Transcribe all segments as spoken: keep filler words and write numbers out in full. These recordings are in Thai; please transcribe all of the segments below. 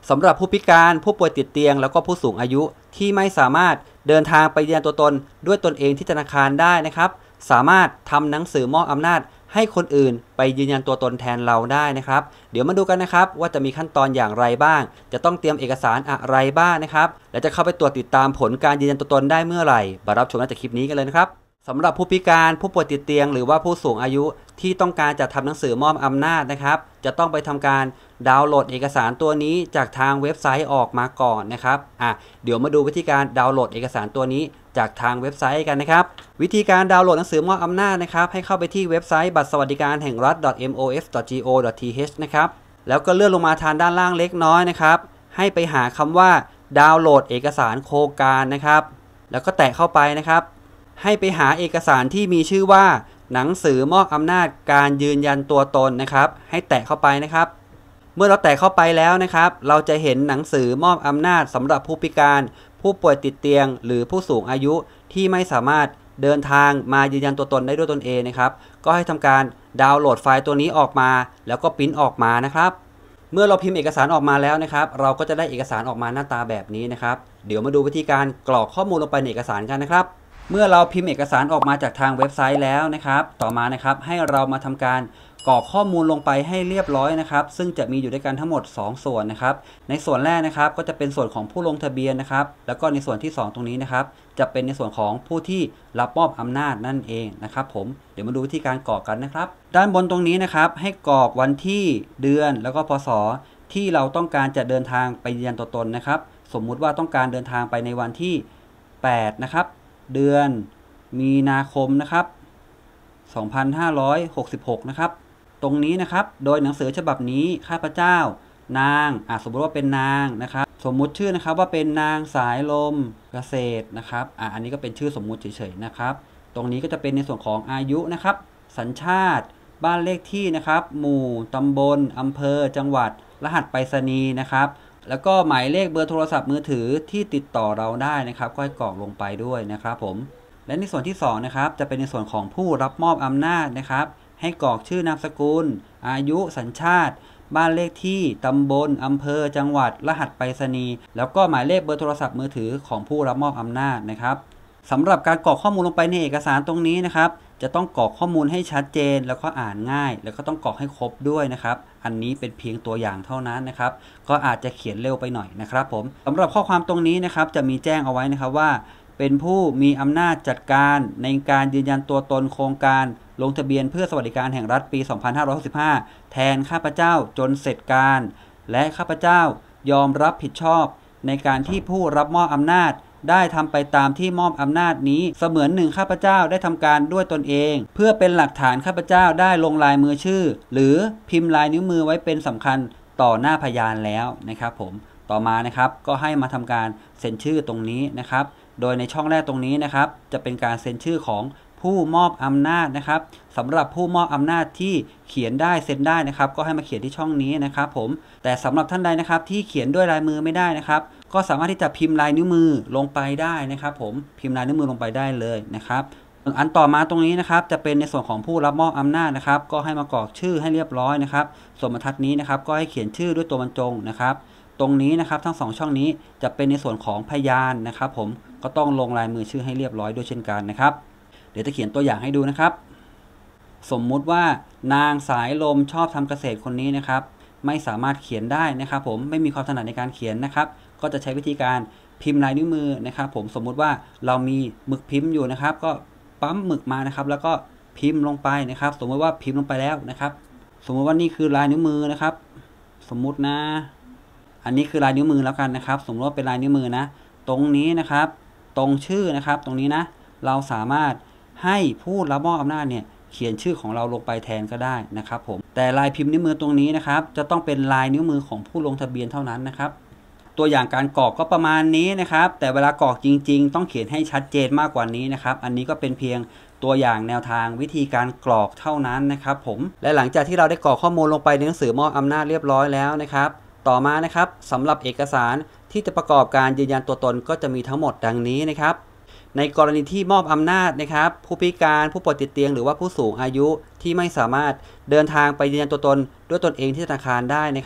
สำหรับผู้พิการผู้ป่วยติดเตียงแล้วก็ผู้สูงอายุที่ไม่สามารถเดินทางไปยืนยันตัวตนด้วยตนเองที่ธนาคารได้นะครับสามารถทำหนังสือมอบอำนาจให้คนอื่นไปยืนยันตัวตนแทนเราได้นะครับเดี๋ยวมาดูกันนะครับว่าจะมีขั้นตอนอย่างไรบ้างจะต้องเตรียมเอกสารอะไรบ้างนะครับและจะเข้าไปตรวจติดตามผลการยืนยันตัวตนได้เมื่อไหร่มารับชมจากคลิปนี้กันเลยนะครับสำหรับผู้พิการผู้ป่วยติดเตียงหรือว่าผู้สูงอายุที่ต้องการจะทำหนังสือมอบอำนาจนะครับจะต้องไปทำการดาวน์โหลดเอกสารตัวนี้จากทางเว็บไซต์ออกมาก่อนนะครับอ่ะเดี๋ยวมาดูวิธีการดาวน์โหลดเอกสารตัวนี้จากทางเว็บไซต์กันนะครับวิธีการดาวน์โหลดหนังสือมอบอำนาจนะครับให้เข้าไปที่เว็บไซต์บัตรสวัสดิการแห่งรัฐ เอ็ม โอ เอฟ ดอท จี โอ ดอท ที เอช นะครับแล้วก็เลื่อนลงมาทางด้านล่างเล็กน้อยนะครับให้ไปหาคำว่าดาวน์โหลดเอกสารโครงการนะครับแล้วก็แตะเข้าไปนะครับให้ไปหาเอกสารที่มีชื่อว่าหนังสือมอบอำนาจการยืนยันตัวตนนะครับให้แตะเข้าไปนะครับเมื่อเราแตะเข้าไปแล้วนะครับเราจะเห็นหนังสือมอบอำนาจสำหรับผู้พิการผู้ป่วยติดเตียงหรือผู้สูงอายุที่ไม่สามารถเดินทางมายืนยันตัวตนได้ด้วยตนเองนะครับก็ให้ทำการดาวน์โหลดไฟล์ตัวนี้ออกมาแล้วก็ปริ้นออกมานะครับเมื่อเราพิมพ์เอกสารออกมาแล้วนะครับเราก็จะได้เอกสารออกมาหน้าตาแบบนี้นะครับเดี๋ยวมาดูวิธีการกรอกข้อมูลลงไปในเอกสารกันนะครับเมื่อเราพิมพ์เอกสารออกมาจากทางเว็บไซต์แล้วนะครับต่อมานะครับให้เรามาทำการกรอกข้อมูลลงไปให้เรียบร้อยนะครับซึ่งจะมีอยู่ด้วยกันทั้งหมดสองส่วนนะครับในส่วนแรกนะครับก็จะเป็นส่วนของผู้ลงทะเบียนนะครับแล้วก็ในส่วนที่สองตรงนี้นะครับจะเป็นในส่วนของผู้ที่รับมอบอำนาจนั่นเองนะครับผมเดี๋ยวมาดูวิธีการกรอกกันนะครับด้านบนตรงนี้นะครับให้กรอกวันที่เดือนแล้วก็พศที่เราต้องการจะเดินทางไปยืนยันตัวตนนะครับสมมุติว่าต้องการเดินทางไปในวันที่แปดนะครับเดือนมีนาคมนะครับสองพันห้าร้อยหกสิบหกนะครับตรงนี้นะครับโดยหนังสือฉบับนี้ข้าพเจ้านางอ่ะสมมติว่าเป็นนางนะครับสมมุติชื่อนะครับว่าเป็นนางสายลมเกษตรนะครับอ่ะอันนี้ก็เป็นชื่อสมมุติเฉยๆนะครับตรงนี้ก็จะเป็นในส่วนของอายุนะครับสัญชาติบ้านเลขที่นะครับหมู่ตำบลอำเภอจังหวัดรหัสไปรษณีย์นะครับแล้วก็หมายเลขเบอร์โทรศัพท์มือถือที่ติดต่อเราได้นะครับก็ให้กรอกลงไปด้วยนะครับผมและในส่วนที่สองนะครับจะเป็นในส่วนของผู้รับมอบอำนาจนะครับให้กรอกชื่อนามสกุลอายุสัญชาติบ้านเลขที่ตำบลอำเภอจังหวัดรหัสไปรษณีย์แล้วก็หมายเลขเบอร์โทรศัพท์มือถือของผู้รับมอบอำนาจนะครับสำหรับการกรอกข้อมูลลงไปในเอกสารตรงนี้นะครับจะต้องกรอกข้อมูลให้ชัดเจนแล้วก็อ่านง่ายแล้วก็ต้องกรอกให้ครบด้วยนะครับอันนี้เป็นเพียงตัวอย่างเท่านั้นนะครับก็อาจจะเขียนเร็วไปหน่อยนะครับผมสำหรับข้อความตรงนี้นะครับจะมีแจ้งเอาไว้นะครับว่าเป็นผู้มีอำนาจจัดการในการยืนยันตัวตนโครงการลงทะเบียนเพื่อสวัสดิการแห่งรัฐปีสองพันห้าร้อยหกสิบห้าแทนข้าพเจ้าจนเสร็จการและข้าพเจ้ายอมรับผิดชอบในการที่ผู้รับมอบอำนาจได้ทำไปตามที่มอบอำนาจนี้เสมือนหนึ่งข้าพเจ้าได้ทำการด้วยตนเองเพื่อเป็นหลักฐานข้าพเจ้าได้ลงลายมือชื่อหรือพิมพ์ลายนิ้วมือไว้เป็นสำคัญต่อหน้าพยานแล้วนะครับผมต่อมานะครับก็ให้มาทำการเซ็นชื่อตรงนี้นะครับโดยในช่องแรกตรงนี้นะครับจะเป็นการเซ็นชื่อของผู้มอบอำนาจนะครับสำหรับผู้มอบอำนาจที่เขียนได้เซ็นได้นะครับก็ให้มาเขียนที่ช่องนี้นะครับผมแต่สำหรับท่านใดนะครับที่เขียนด้วยลายมือไม่ได้นะครับก็สามารถที่จะพิมพ์ลายนิ้วมือลงไปได้นะครับผมพิมพ์ลายนิ้วมือลงไปได้เลยนะครับอันต่อมาตรงนี้นะครับจะเป็นในส่วนของผู้รับมอบอำนาจนะครับก็ให้มากรอกชื่อให้เรียบร้อยนะครับส่วนบรรทัดนี้นะครับก็ให้เขียนชื่อด้วยตัวบรรจงนะครับตรงนี้นะครับทั้งสองช่องนี้จะเป็นในส่วนของพยานนะครับผมก็ต้องลงลายมือชื่อให้เรียบร้อยด้วยเช่นกันนะครับเดี๋ยวจะเขียนตัวอย่างให้ดูนะครับสมมุติว่านางสายลมชอบทำเกษตรคนนี้นะครับไม่สามารถเขียนได้นะครับผมไม่มีความถนัดในการเขียนนะครับก็จะใช้วิธีการพิมพ์ลายนิ้วมือนะครับผมสมมุติว่าเรามีหมึกพิมพ์อยู่นะครับก็ปั๊มหมึกมานะครับแล้วก็พิมพ์ลงไปนะครับสมมติว่าพิมพ์ลงไปแล้วนะครับสมมติว่านี่คือลายนิ้วมือนะครับสมมุตินะอันนี้คือลายนิ้วมือแล้วกันนะครับสมมติว่าเป็นลายนิ้วมือนะตรงนี้นะครับตรงชื่อนะครับตรงนี้นะเราสามารถให้ผู้รับมอบอำนาจเนี่ยเขียนชื่อของเราลงไปแทนก็ได้นะครับผมแต่ลายพิมพ์นิ้วมือตรงนี้นะครับจะต้องเป็นลายนิ้วมือของผู้ลงทะเบียนเท่านั้นนะครับตัวอย่างการกรอกก็ประมาณนี้นะครับแต่เวลากรอกจริงๆต้องเขียนให้ชัดเจนมากกว่านี้นะครับอันนี้ก็เป็นเพียงตัวอย่างแนวทางวิธีการกรอกเท่านั้นนะครับผมและหลังจากที่เราได้กรอกข้อมูลลงไปในหนังสือมอบอำนาจเรียบร้อยแล้วนะครับต่อมานะครับสำหรับเอกสารที่จะประกอบการยืนยันตัวตนก็จะมีทั้งหมดดังนี้นะครับในกรณีที่มอบอำนาจนะครับผู้พิการผู้ป่วยติดเตียงหรือว่าผู้สูงอายุที่ไม่สามารถเดินทางไปยืนยันตัวตนด้วยตนเองที่ธนาคารได้นะครับ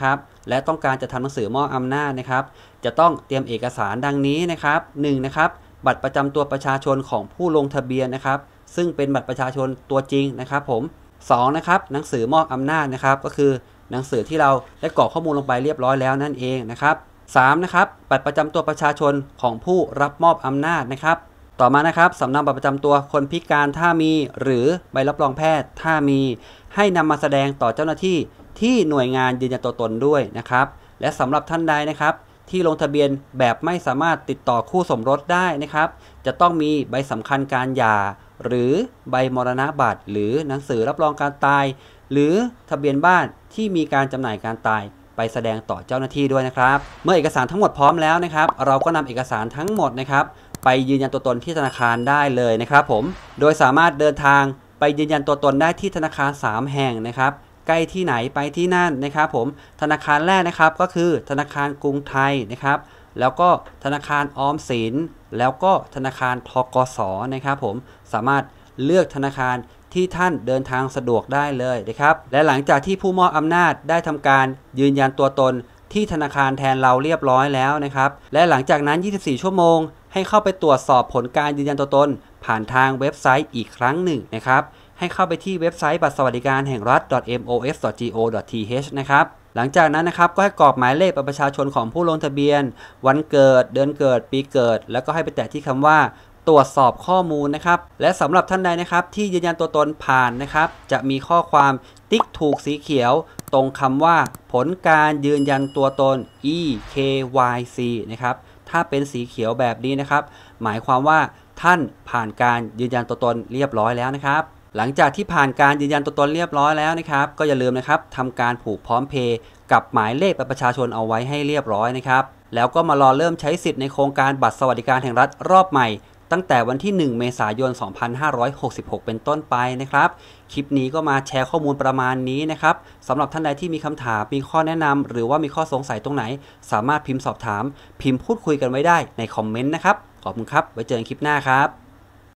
และต้องการจะทำหนังสือมอบอำนาจนะครับจะต้องเตรียมเอกสารดังนี้นะครับหนึ่งนะครับบัตรประจำตัวประชาชนของผู้ลงทะเบียนนะครับซึ่งเป็นบัตรประชาชนตัวจริงนะครับผมสองนะครับหนังสือมอบอำนาจนะครับก็คือหนังสือที่เราได้กรอกข้อมูลลงไปเรียบร้อยแล้วนั่นเองนะครับสามนะครับบัตรประจำตัวประชาชนของผู้รับมอบอำนาจนะครับต่อมานะครับสำเนาบัตรประจำตัวคนพิการถ้ามีหรือใบรับรองแพทย์ถ้ามีให้นำมาแสดงต่อเจ้าหน้าที่ที่หน่วยงานยืนยันตัวตนด้วยนะครับและสำหรับท่านใดนะครับที่ลงทะเบียนแบบไม่สามารถติดต่อคู่สมรสได้นะครับจะต้องมีใบสำคัญการหย่าหรือใบมรณบัตรหรือหนังสือรับรองการตายหรือทะเบียนบ้านที่มีการจำหน่ายการตายไปแสดงต่อเจ้าหน้าที่ด้วยนะครับเมื่อเอกสารทั้งหมดพร้อมแล้วนะครับเราก็นำเอกสารทั้งหมดนะครับไปยืนยันตัวตนที่ธนาคารได้เลยนะครับผมโดยสามารถเดินทางไปยืนยันตัวตนได้ที่ธนาคารสามแห่งนะครับใกล้ที่ไหนไปที่นั่นนะครับผมธนาคารแรกนะครับก็คือธนาคารกรุงไทยนะครับแล้วก็ธนาคารออมสินแล้วก็ธนาคารธกสนะครับผมสามารถเลือกธนาคารที่ท่านเดินทางสะดวกได้เลยนะครับและหลังจากที่ผู้มอบอำนาจได้ทำการยืนยันตัวตนที่ธนาคารแทนเราเรียบร้อยแล้วนะครับและหลังจากนั้นยี่สิบสี่ชั่วโมงให้เข้าไปตรวจสอบผลการยืนยันตัวตนผ่านทางเว็บไซต์อีกครั้งหนึ่งนะครับให้เข้าไปที่เว็บไซต์บัตรสวัสดิการแห่งรัฐ เอ็ม โอ เอส ดอท จี โอ ดอท ที เอช นะครับหลังจากนั้นนะครับก็ให้กรอกหมายเลขบัตรประชาชนของผู้ลงทะเบียนวันเกิดเดือนเกิดปีเกิดแล้วก็ให้ไปแตะที่คำว่าตรวจสอบข้อมูลนะครับและสำหรับท่านใดนะครับที่ยืนยันตัวตนผ่านนะครับจะมีข้อความติ๊กถูกสีเขียวตรงคำว่าผลการยืนยันตัวตน อี เค วาย ซี นะครับถ้าเป็นสีเขียวแบบนี้นะครับหมายความว่าท่านผ่านการยืนยันตัวตนเรียบร้อยแล้วนะครับหลังจากที่ผ่านการยืนยันตัวตนเรียบร้อยแล้วนะครับก็อย่าลืมนะครับทำการผูกพร้อมเพย์กับหมายเลขบัตรประชาชนเอาไว้ให้เรียบร้อยนะครับแล้วก็มารอเริ่มใช้สิทธิ์ในโครงการบัตรสวัสดิการแห่งรัฐรอบใหม่ตั้งแต่วันที่หนึ่งเมษายนสองพันห้าร้อยหกสิบหกเป็นต้นไปนะครับคลิปนี้ก็มาแชร์ข้อมูลประมาณนี้นะครับสำหรับท่านใดที่มีคำถามมีข้อแนะนำหรือว่ามีข้อสงสัยตรงไหนสามารถพิมพ์สอบถามพิมพ์พูดคุยกันไว้ได้ในคอมเมนต์นะครับขอบคุณครับไว้เจอกันคลิปหน้าครับ